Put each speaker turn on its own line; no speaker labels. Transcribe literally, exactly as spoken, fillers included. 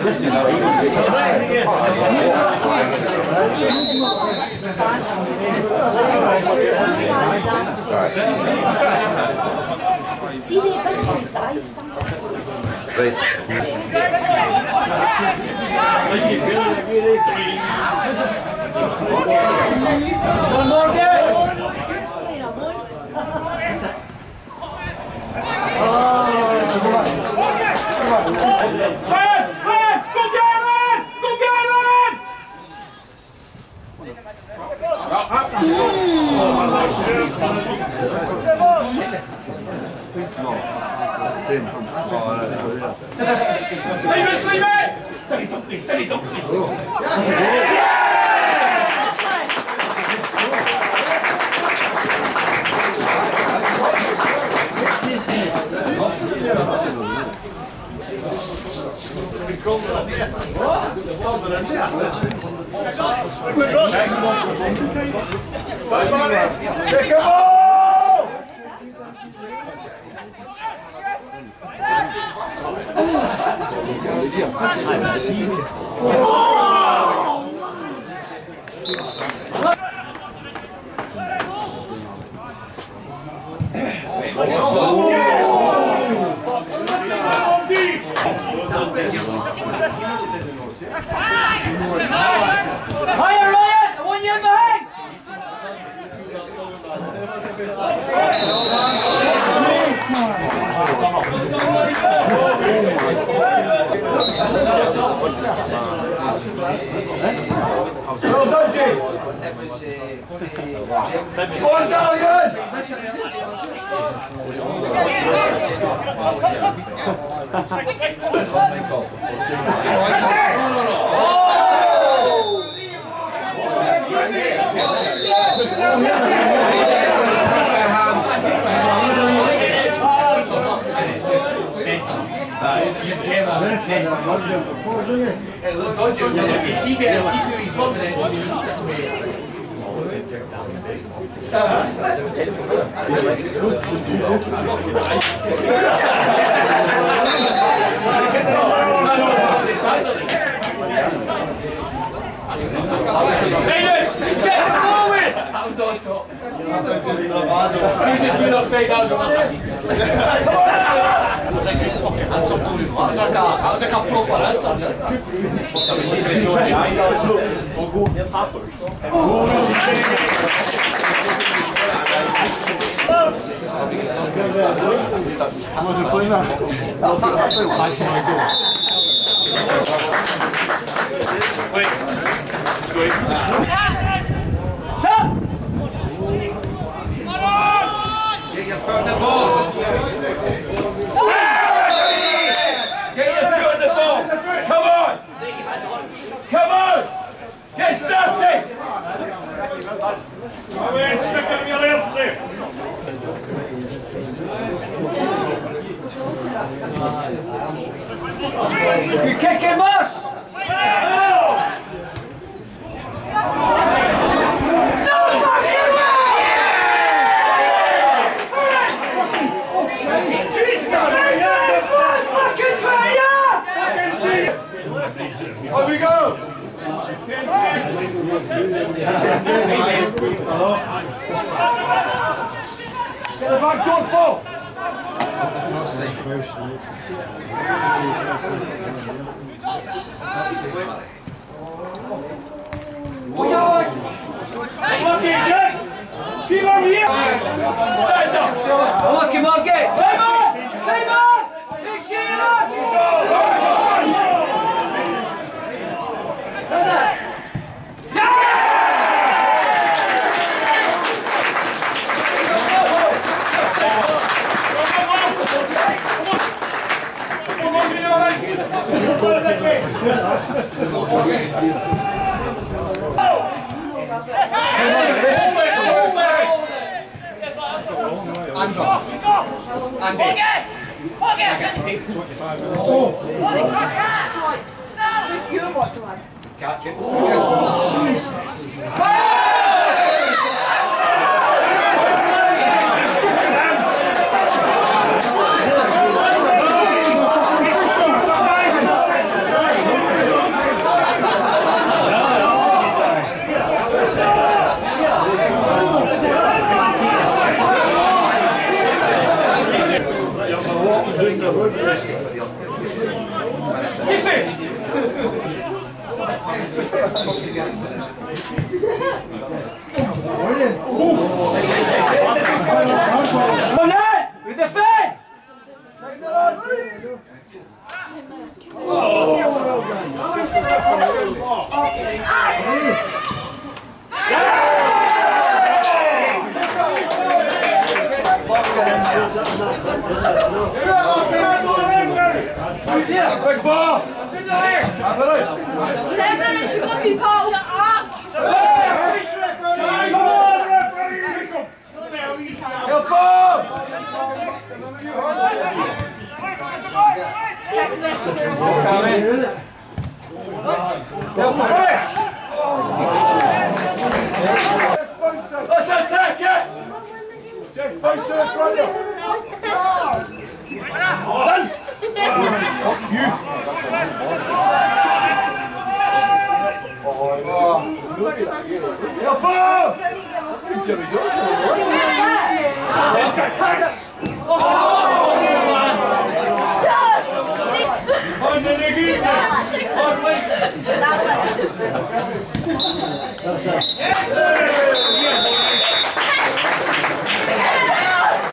See the big boy's eyes stand up.
Right.
One more game!
Leave it, leave it! Steady dumpy, steady dumpy. Check him out!
Higher, Ryan! I want you in behind!
Well done, Jay! Go on, Dalkeith!
Wasn't playing that.
Wait, let's go in. Get your foot on the ball. Get your foot on the ball. Come on. Come on. Get started. Come in, stick up your legs there.
You kicking, Marsh!
Here we go! Get the back door, Paul! Keep on here! Stand up!
Lucky Margate! Time on! Time on! Big shit on!
Catch it.
On that! With the fan!
Big ball!
Ten minutes to go, people! Shut up!
Help ball! Let's attack it! Done! Help ball! Jimmy Johnson. On the nigga! On the